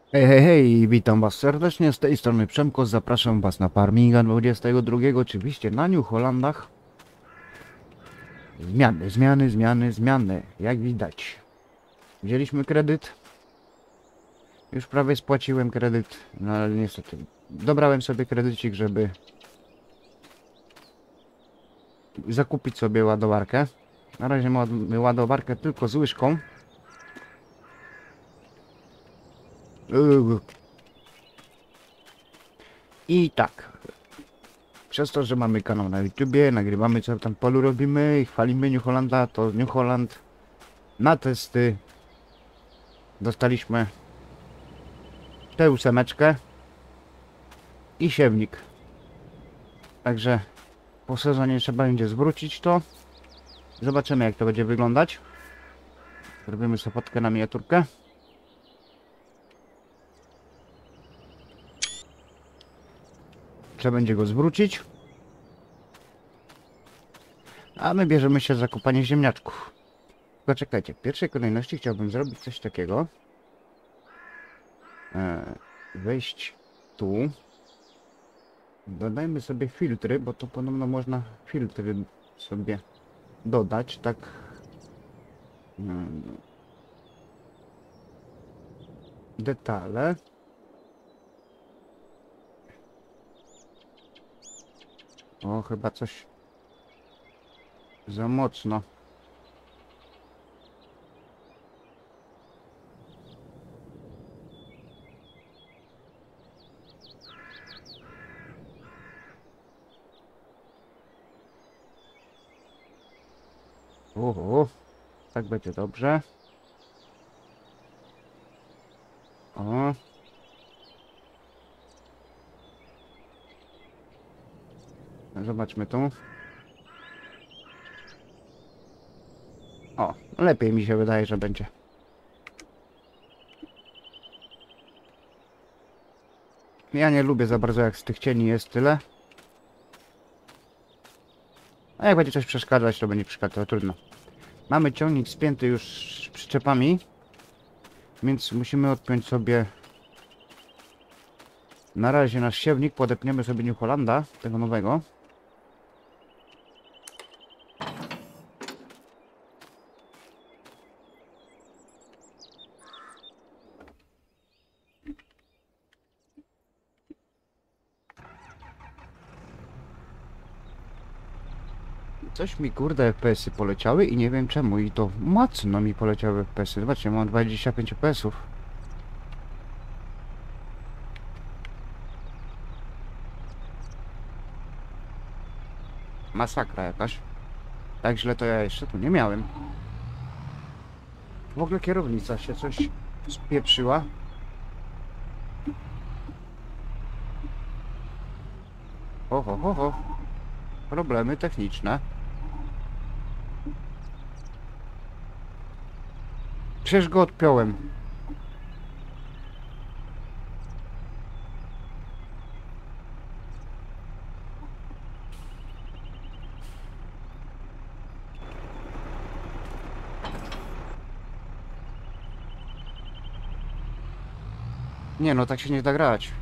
Hej, hej, hej, witam was serdecznie, z tej strony Przemko, zapraszam was na Farminga 22, oczywiście na New Hollandach. Zmiany, jak widać. Wzięliśmy kredyt, już prawie spłaciłem kredyt, no ale niestety dobrałem sobie kredycik, żeby zakupić sobie ładowarkę. Na razie mamy ładowarkę tylko z łyżką. I tak, przez to, że mamy kanał na YouTubie, nagrywamy co tam w polu robimy i chwalimy New Hollanda, to New Holland na testy dostaliśmy tę ósemeczkę i siewnik. Także po sezonie trzeba będzie zwrócić to. Zobaczymy, jak to będzie wyglądać. Zrobimy sobie fotkę na miniaturkę. Trzeba będzie go zwrócić. A my bierzemy się za kopanie ziemniaczków. Tylko czekajcie, w pierwszej kolejności chciałbym zrobić coś takiego. Wejść tu. Dodajmy sobie filtry, bo to podobno można filtry sobie dodać, tak. Detale. O, chyba coś za mocno. Uhu, tak będzie dobrze. O. Zobaczmy tu. O, lepiej mi się wydaje, że będzie. Ja nie lubię za bardzo, jak z tych cieni jest tyle. A jak będzie coś przeszkadzać, to będzie przeszkadzać, trudno. Mamy ciągnik spięty już przyczepami, więc musimy odpiąć sobie na razie nasz siewnik. Podepniemy sobie New Hollanda, tego nowego. Coś mi kurde FPS-y poleciały i nie wiem czemu, i to mocno mi poleciały FPS-y. Zobaczcie, mam 25 FPS-ów. Masakra jakaś. Tak źle to ja jeszcze tu nie miałem. W ogóle kierownica się coś spieprzyła. Ho, ho, ho. Problemy techniczne. Przecież go odpiąłem. Nie no, tak się nie da grać.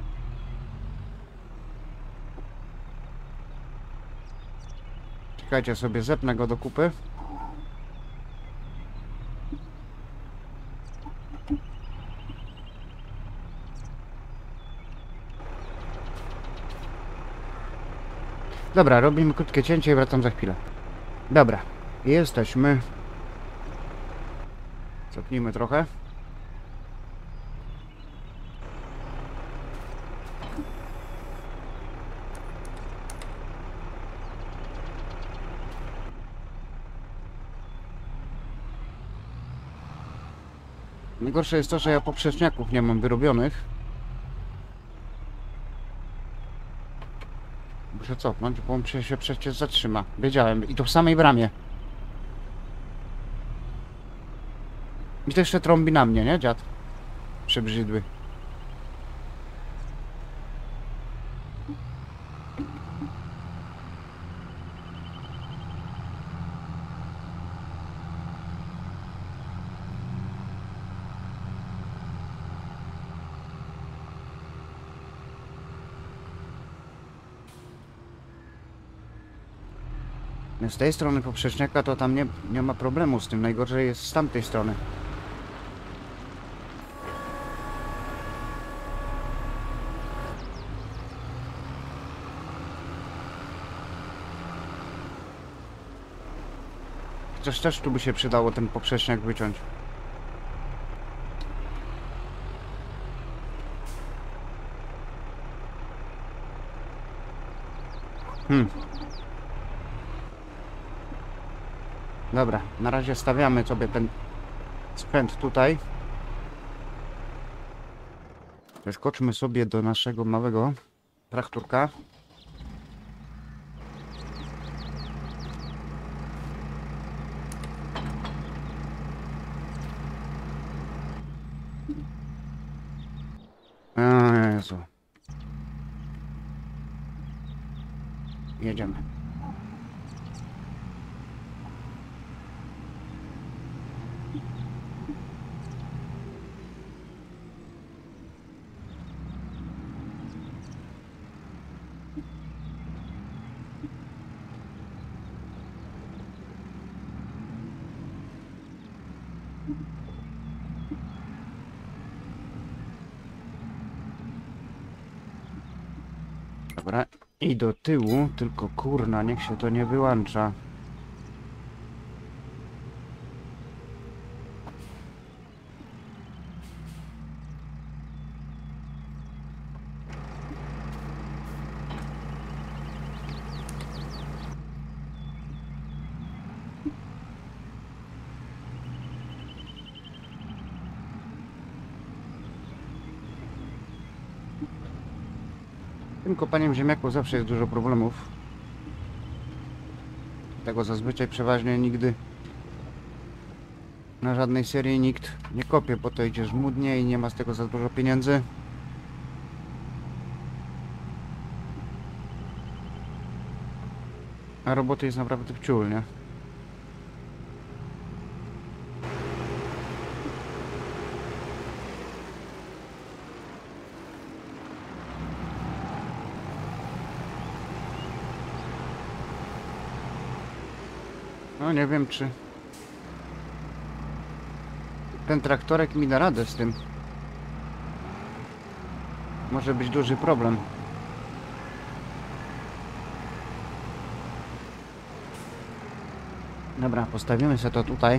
Czekajcie, sobie zepnę go do kupy. Dobra, robimy krótkie cięcie i wracam za chwilę. Dobra, jesteśmy. Cofnijmy trochę. Najgorsze jest to, że ja poprzeczniaków nie mam wyrobionych. Muszę cofnąć, bo on się przecież zatrzyma. Wiedziałem. I to w samej bramie. I to jeszcze trąbi na mnie, nie, dziad? Przebrzydły. Z tej strony poprzeczniaka to tam nie ma problemu z tym. Najgorzej jest z tamtej strony. Chociaż też tu by się przydało ten poprzeczniak wyciąć. Dobra, na razie stawiamy sobie ten sprzęt tutaj. Zeskoczmy sobie do naszego małego traktorka. O Jezu. Jedziemy. Dobra, i do tyłu, tylko kurna, niech się to nie wyłącza. Tym kopaniem ziemniaków zawsze jest dużo problemów. Tego zazwyczaj przeważnie nigdy na żadnej serii nikt nie kopie, bo to idzie żmudnie i nie ma z tego za dużo pieniędzy. A roboty jest naprawdę wciul, nie? No nie wiem, czy ten traktorek mi da radę z tym. Może być duży problem. Dobra, postawimy sobie to tutaj.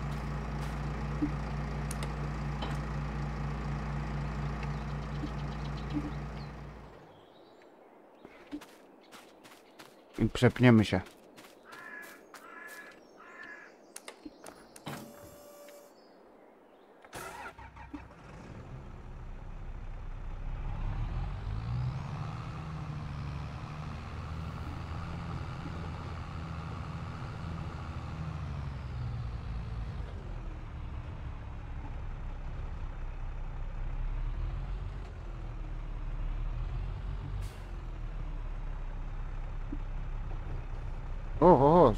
I przepniemy się. O.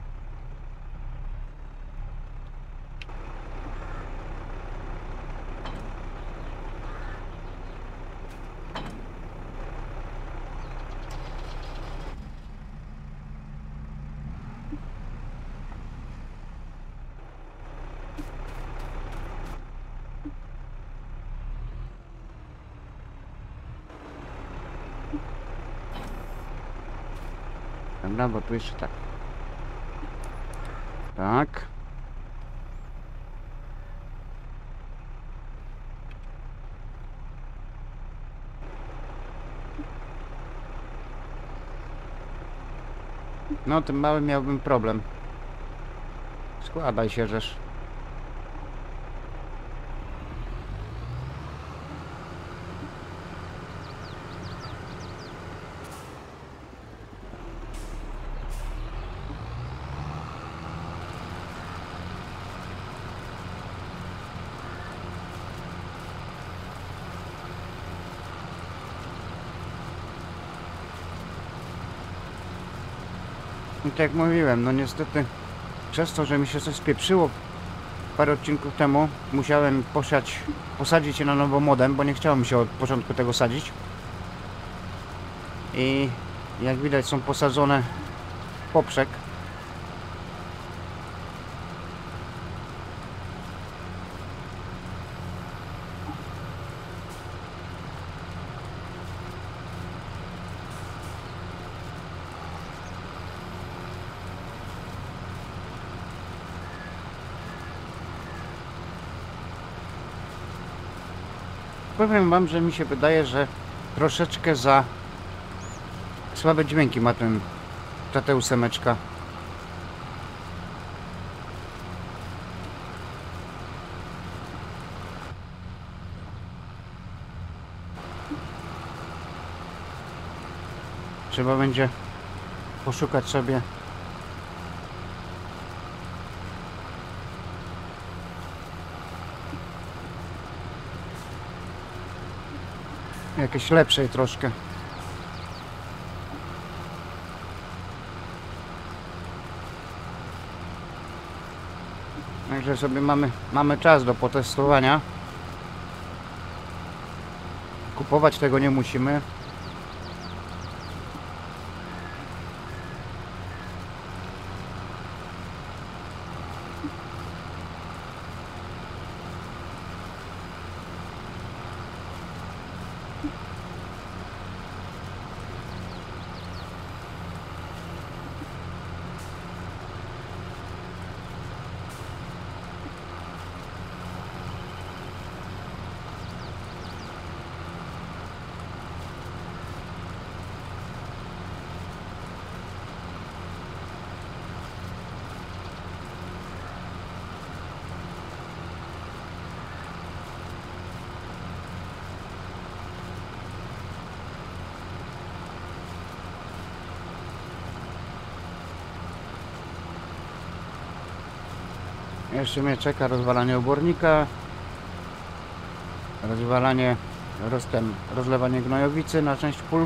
Dobra, bo tu jeszcze tak. Tak. No, tym małym miałbym problem. Składaj się, żeż. I tak jak mówiłem, no niestety przez to, że mi się coś spieprzyło parę odcinków temu, musiałem posadzić je na nowo modem, bo nie chciało mi się od początku tego sadzić. I jak widać są posadzone w poprzek Powiem wam, że mi się wydaje, że troszeczkę za słabe dźwięki ma ta T8. Trzeba będzie poszukać sobie jakiejś lepszej troszkę. Także sobie mamy czas do potestowania. Kupować tego nie musimy. Jeszcze mnie czeka rozwalanie obornika, rozlewanie gnojowicy na część pól.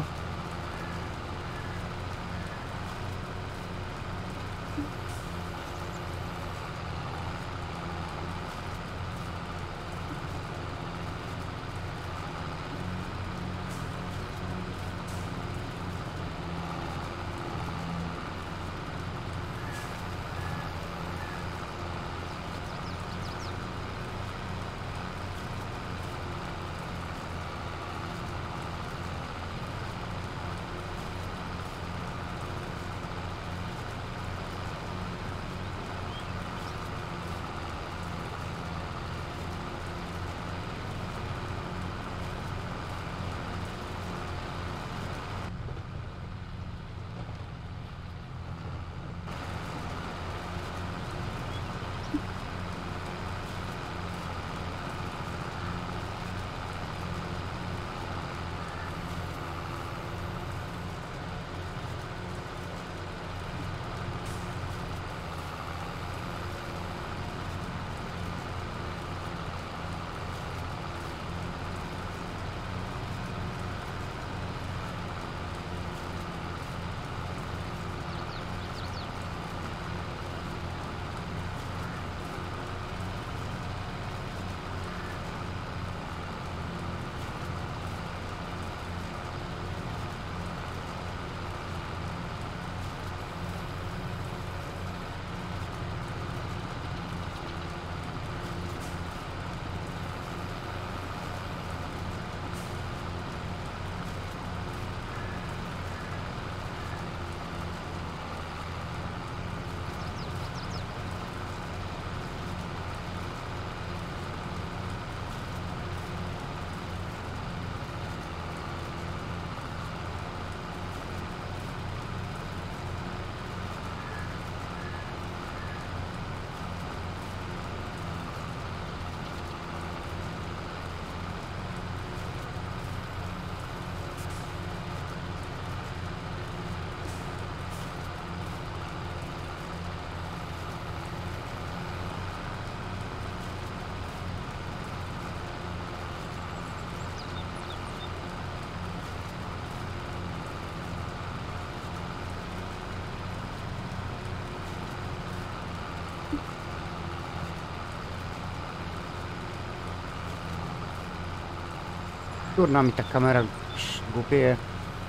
Durna mi ta kamera głupieje.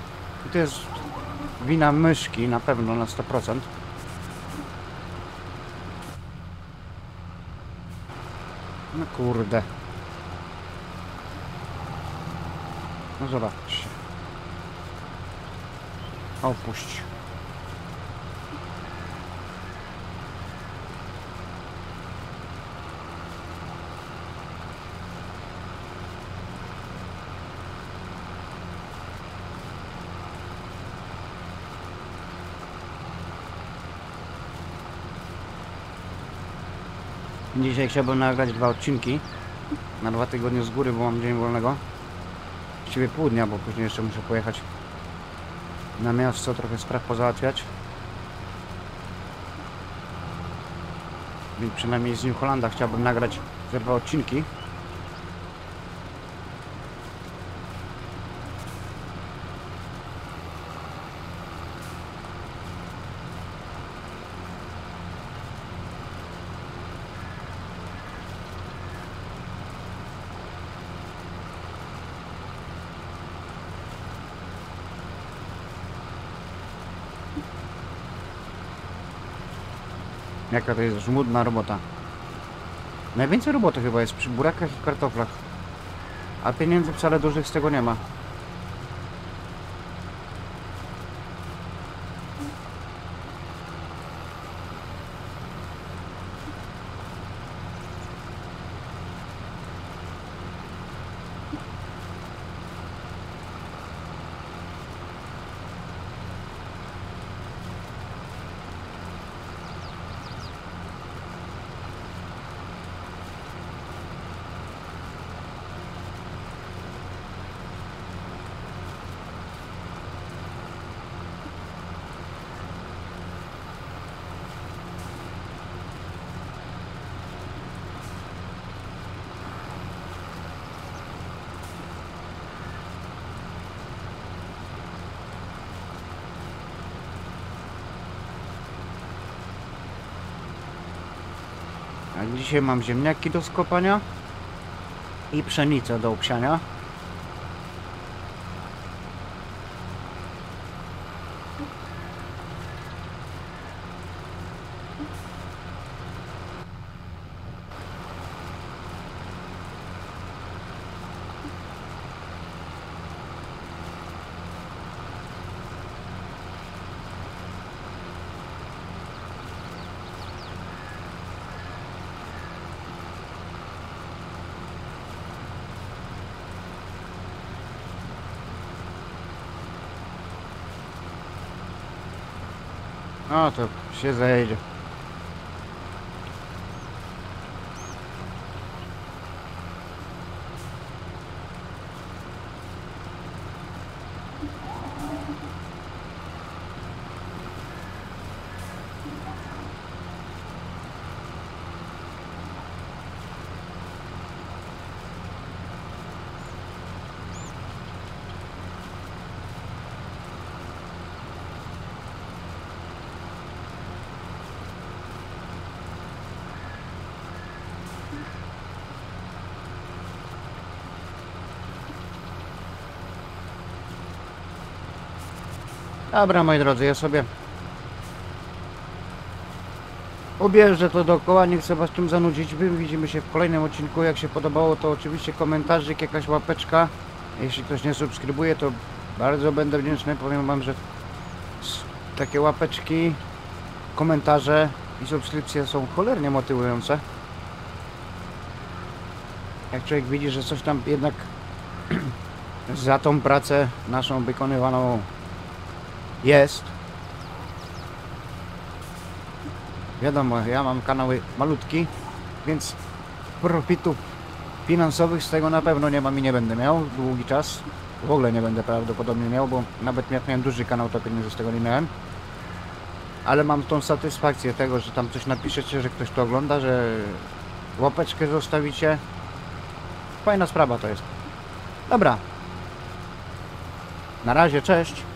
I to jest wina myszki na pewno na 100%. No kurde. No zobaczcie. Opuść. Dzisiaj chciałbym nagrać 2 odcinki. Na 2 tygodnie z góry, bo mam dzień wolnego. Właściwie pół dnia, bo później jeszcze muszę pojechać na miasto, trochę spraw pozałatwiać. Więc przynajmniej z New Hollanda chciałbym nagrać te 2 odcinki. Jaka to jest żmudna robota. Najwięcej roboty chyba jest przy burakach i kartoflach. A pieniędzy wcale dużych z tego nie ma. A dzisiaj mam ziemniaki do skopania i pszenicę do obsiania. No to się zajedzie. Dobra, moi drodzy, ja sobie objeżdżę to dookoła, nie chcę was tym zanudzić. Widzimy się w kolejnym odcinku. Jak się podobało, to oczywiście komentarzyk, jakaś łapeczka. Jeśli ktoś nie subskrybuje, to bardzo będę wdzięczny. Powiem wam, że takie łapeczki, komentarze i subskrypcje są cholernie motywujące. Jak człowiek widzi, że coś tam jednak za tą pracę naszą wykonywaną jest. Wiadomo, ja mam kanały malutki, więc profitów finansowych z tego na pewno nie mam i nie będę miał długi czas. W ogóle nie będę prawdopodobnie miał, bo nawet jak miałem duży kanał, to pieniędzy z tego nie miałem. Ale mam tą satysfakcję tego, że tam coś napiszecie, że ktoś to ogląda, że łapeczkę zostawicie. Fajna sprawa to jest. Dobra. Na razie, cześć.